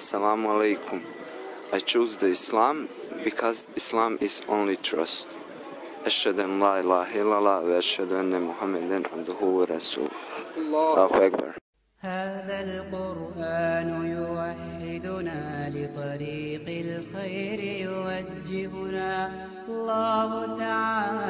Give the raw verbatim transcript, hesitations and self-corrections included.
Assalamu alaikum. I choose the Islam because Islam is only trust. أشهد أن لا إله إلا الله وأشهد أن محمدا عبده ورسوله. الله أكبر. هذا القرآن يوحدنا لطريق الخير يوجهنا. الله تعالى